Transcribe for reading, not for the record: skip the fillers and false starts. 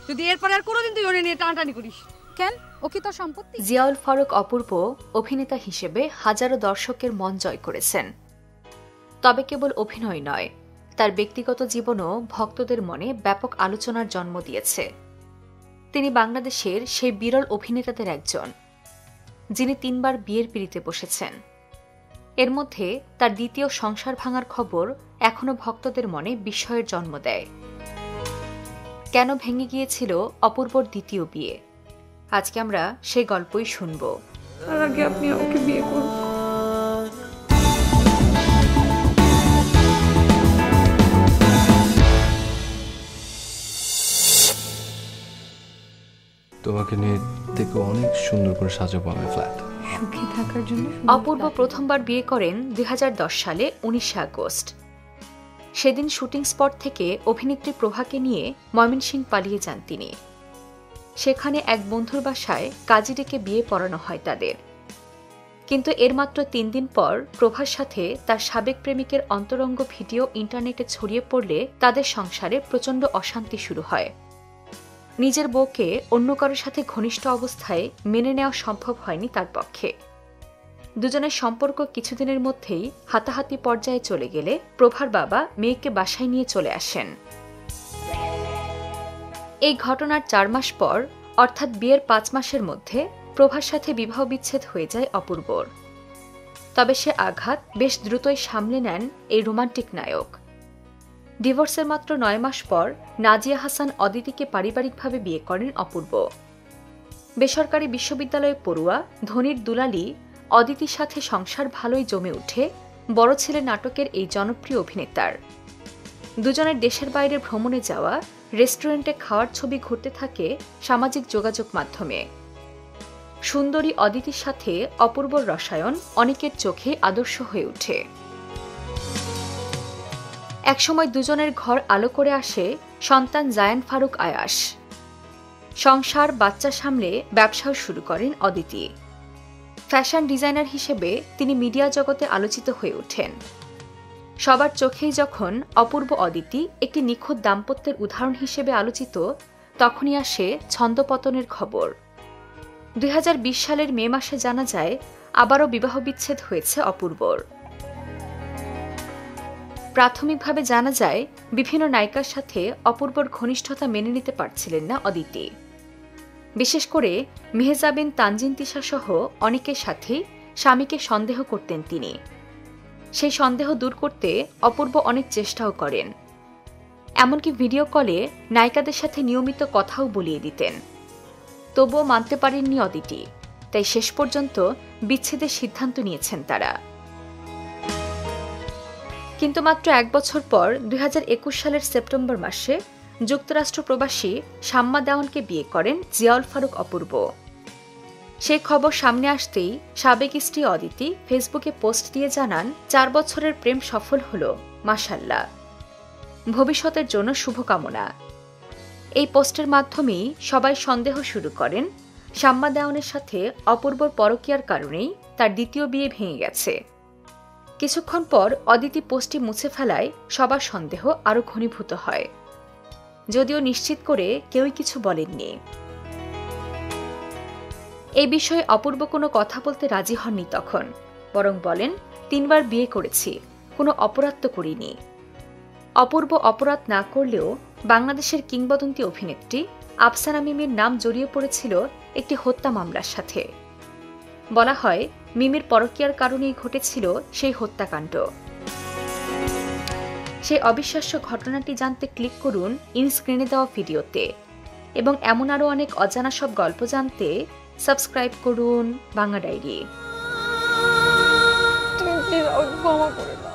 যদি এরপর আর কোনোদিন তুই ওরে নিয়ে টানাটানি করিস। কেন, ও কি তোর সম্পত্তি? জিয়াউল ফারুক অপূর্ব অভিনেতা হিসেবে হাজারো দর্শকের মন জয় করেছেন। তবে কেবল অভিনয় নয়, তার ব্যক্তিগত জীবনও ভক্তদের মনে ব্যাপক আলোচনার জন্ম দিয়েছে। তিনি বাংলাদেশের সেই বিরল অভিনেতাদের একজন, যিনি 3 বার বিয়ের পিঁড়িতে বসেছেন। এর মধ্যে তার দ্বিতীয় সংসার ভাঙার খবর এখনো ভক্তদের মনে বিস্ময়ের জন্ম দেয়। কেন ভেঙে গিয়েছিল অপূর্বর দ্বিতীয় বিয়ে? আজকে আমরা সেই গল্পই শুনব। তার আগে আপনি আমাকে বিয়ে করুন। তোমাকে নিয়ে দেখো অনেক সুন্দর করে সাজাবো আমি ফ্ল্যাট। সুখী থাকার জন্য অপূর্ব প্রথমবার বিয়ে করেন 2010 সালে 19 আগস্ট। সেদিন শুটিং স্পট থেকে অভিনেত্রী প্রভাকে নিয়ে ময়মনসিংহ পালিয়ে যান তিনি। সেখানে এক বন্ধুর বাসায় কাজী ডেকে বিয়ে পড়ানো হয় তাদের। কিন্তু এর মাত্র 3 দিন পর প্রভার সাথে তার সাবেক প্রেমিকের অন্তরঙ্গ ভিডিও ইন্টারনেটে ছড়িয়ে পড়লে তাদের সংসারে প্রচণ্ড অশান্তি শুরু হয়। নিজের বউকে অন্য কারোর সাথে ঘনিষ্ঠ অবস্থায় মেনে নেওয়া সম্ভব হয়নি তার পক্ষে। দুজনের সম্পর্ক কিছুদিনের মধ্যেই হাতাহাতি পর্যায়ে চলে গেলে প্রভার বাবা মেয়েকে বাসায় নিয়ে চলে আসেন। এই ঘটনার 4 মাস পর, অর্থাৎ বিয়ের 5 মাসের মধ্যে প্রভার সাথে বিবাহ বিচ্ছেদ হয়ে যায় অপূর্বর। তবে সে আঘাত বেশ দ্রুতই সামলে নেন এই রোমান্টিক নায়ক। ডিভোর্সের মাত্র 9 মাস পর নাজিয়া হাসান অদিতিকে পারিবারিকভাবে বিয়ে করেন অপূর্ব। বেসরকারি বিশ্ববিদ্যালয়ে পড়ুয়া ধনির দুলালি অদিতির সাথে সংসার ভালোই জমে উঠে বড় ছেলে নাটকের এই জনপ্রিয় অভিনেতার। দুজনের দেশের বাইরে ভ্রমণে যাওয়া, রেস্টুরেন্টে খাওয়ার ছবি ঘুরতে থাকে সামাজিক যোগাযোগ মাধ্যমে। সুন্দরী অদিতির সাথে অপূর্বর রসায়ন অনেকের চোখে আদর্শ হয়ে ওঠে। একসময় দুজনের ঘর আলো করে আসে সন্তান জায়ান ফারুক আয়াস। সংসার, বাচ্চা সামলে ব্যবসাও শুরু করেন অদিতি। ফ্যাশন ডিজাইনার হিসেবে তিনি মিডিয়া জগতে আলোচিত হয়ে ওঠেন। সবার চোখেই যখন অপূর্ব অদিতি একটি নিখুঁত দাম্পত্যের উদাহরণ হিসেবে আলোচিত, তখনই আসে ছন্দপতনের খবর। 2020 সালের মে মাসে জানা যায় আবারও বিবাহ বিচ্ছেদ হয়েছে অপূর্বর। প্রাথমিকভাবে জানা যায় বিভিন্ন নায়িকার সাথে অপূর্বর ঘনিষ্ঠতা মেনে নিতে পারছিলেন না অদিতি। বিশেষ করে মেহজাবিন, তানজিন তিশা সহ অনেকের সাথেই স্বামীকে সন্দেহ করতেন তিনি। সেই সন্দেহ দূর করতে অপূর্ব অনেক চেষ্টাও করেন। এমনকি ভিডিও কলে নায়িকাদের সাথে নিয়মিত কথাও বলিয়ে দিতেন। তবুও মানতে পারেননি অদিতি, তাই শেষ পর্যন্ত বিচ্ছেদের সিদ্ধান্ত নিয়েছেন তারা। কিন্তু মাত্র 1 বছর পর 2021 সালের সেপ্টেম্বর মাসে যুক্তরাষ্ট্র প্রবাসী শাম্মা দেওয়ানকে বিয়ে করেন জিয়াউল ফারুক অপূর্ব। সেই খবর সামনে আসতেই সাবেক স্ত্রী অদিতি ফেসবুকে পোস্ট দিয়ে জানান 4 বছরের প্রেম সফল হল, মাশাআল্লাহ, ভবিষ্যতের জন্য শুভকামনা। এই পোস্টের মাধ্যমেই সবাই সন্দেহ শুরু করেন শাম্মা দেওয়ানের সাথে অপূর্বর পরকীয়ার কারণেই তার দ্বিতীয় বিয়ে ভেঙে গেছে। কিছুক্ষণ পর অদিতি পোস্টটি মুছে ফেলায় সবার সন্দেহ আরও ঘনীভূত হয়, যদিও নিশ্চিত করে কেউই কিছু বলেননি। এই বিষয়ে অপূর্ব কোনো কথা বলতে রাজি হননি তখন, বরং বলেন 3 বার বিয়ে করেছি, কোনো অপরাধ তো করিনি। অপূর্ব অপরাধ না করলেও বাংলাদেশের কিংবদন্তি অভিনেত্রী আফসানা মিমির নাম জড়িয়ে পড়েছিল একটি হত্যা মামলার সাথে। বলা হয় মিমির পরকীয়ার কারণেই ঘটেছিল সেই হত্যাকাণ্ড। সেই অবিশ্বাস্য ঘটনাটি জানতে ক্লিক করুন ইনস্ক্রিনে দেওয়া ভিডিওতে, এবং এমন আরও অনেক অজানা সব গল্প জানতে সাবস্ক্রাইব করুন বাংলা ডায়েরি।